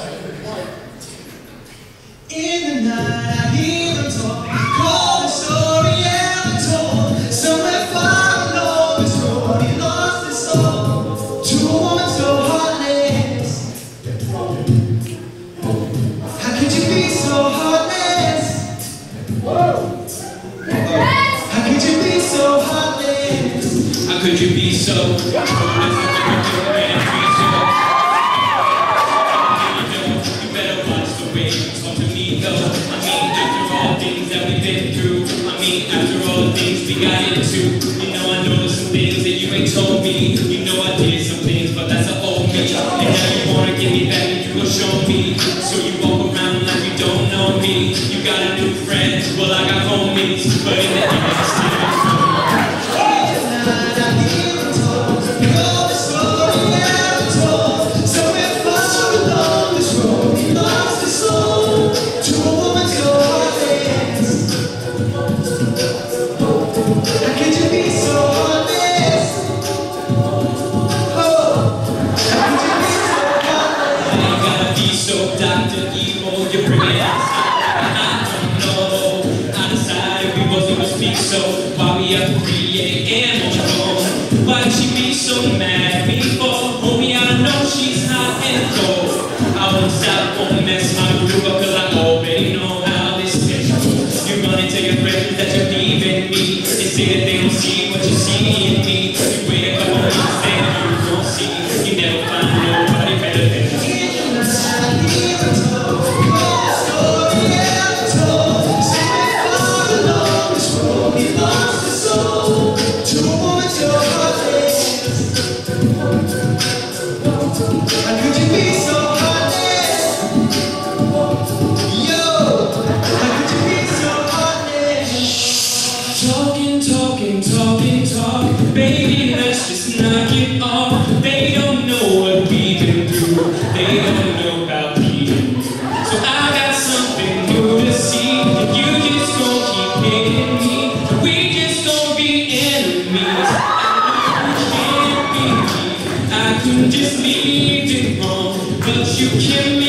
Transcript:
In the night I hear them talk, call the story ever told. Somewhere far along this road he lost his soul to a woman so heartless. How could you be so heartless? How could you be so heartless? How could you be so after all the things we got into, you know I know some things that you ain't told me. You know I did some things, but that's an old me. And now you wanna get me back and you gon' show me. So you walk around like you don't know me. You got a new friend, well I got homies, but in the end it's still Dr. Evil, you're bringing us. I don't know. I decided we wasn't gonna speak, so why we up 3 a.m. on the phone? Why did she be so mad at me for? Homie, I know she's hot and cold. I won't stop, won't mess my groove up, cause I already know how this is. You run into your friends that you're leaving me. They say that they don't see what you see in me. You wait a couple weeks, then you don't see. You never find nobody better than me. Talking, baby, let's just knock it off. They don't know what we've been through. They don't know about being new. So I got something new to see. And you just gon' keep hating me. We just gon' be enemies. I can just leave it wrong, but you can make